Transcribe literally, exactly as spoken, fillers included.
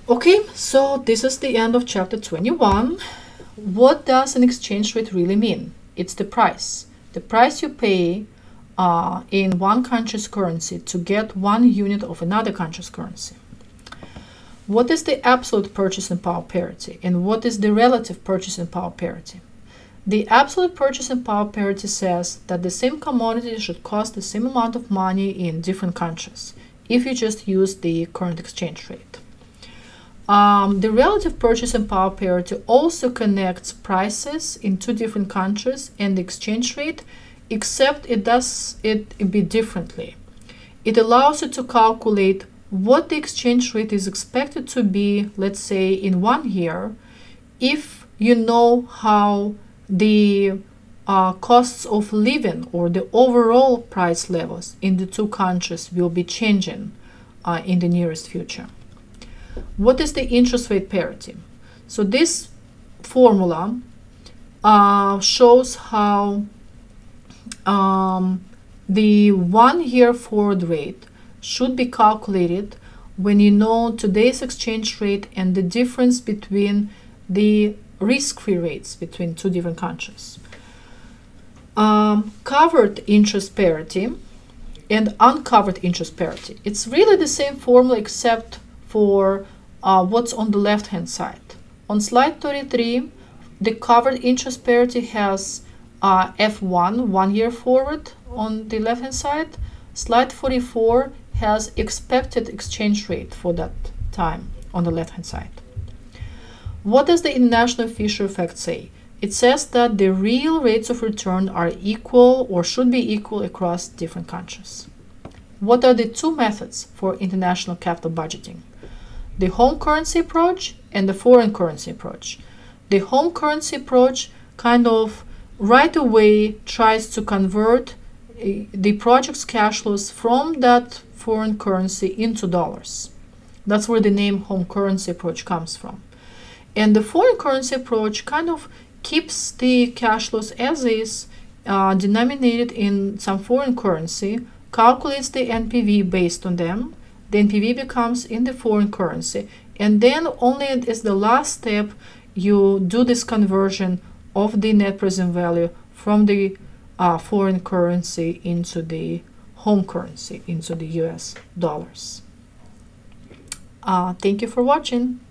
Okay, so this is the end of chapter twenty-one. What does an exchange rate really mean? It's the price. The price you pay uh, in one country's currency to get one unit of another country's currency. What is the absolute purchasing power parity and what is the relative purchasing power parity? The absolute purchasing power parity says that the same commodity should cost the same amount of money in different countries if you just use the current exchange rate. Um, the relative purchasing power parity also connects prices in two different countries and the exchange rate, except it does it a bit differently. It allows you to calculate what the exchange rate is expected to be, let's say, in one year, if you know how the uh, costs of living or the overall price levels in the two countries will be changing uh, in the nearest future. What is the interest rate parity? So this formula uh, shows how um, the one-year forward rate should be calculated when you know today's exchange rate and the difference between the risk-free rates between two different countries. Um, covered interest parity and uncovered interest parity. It's really the same formula except for uh, what's on the left-hand side. On slide thirty-three, the covered interest parity has uh, F one, one year forward on the left-hand side. Slide forty-four has expected exchange rate for that time on the left-hand side. What does the international Fisher effect say? It says that the real rates of return are equal or should be equal across different countries. What are the two methods for international capital budgeting? The home currency approach and the foreign currency approach. The home currency approach kind of right away tries to convert uh, the project's cash flows from that foreign currency into dollars. That's where the name home currency approach comes from. And the foreign currency approach kind of keeps the cash flows as is, uh, denominated in some foreign currency, calculates the N P V based on them. The N P V becomes in the foreign currency, and then only as the last step you do this conversion of the net present value from the uh, foreign currency into the home currency, into the U S dollars. Uh, thank you for watching.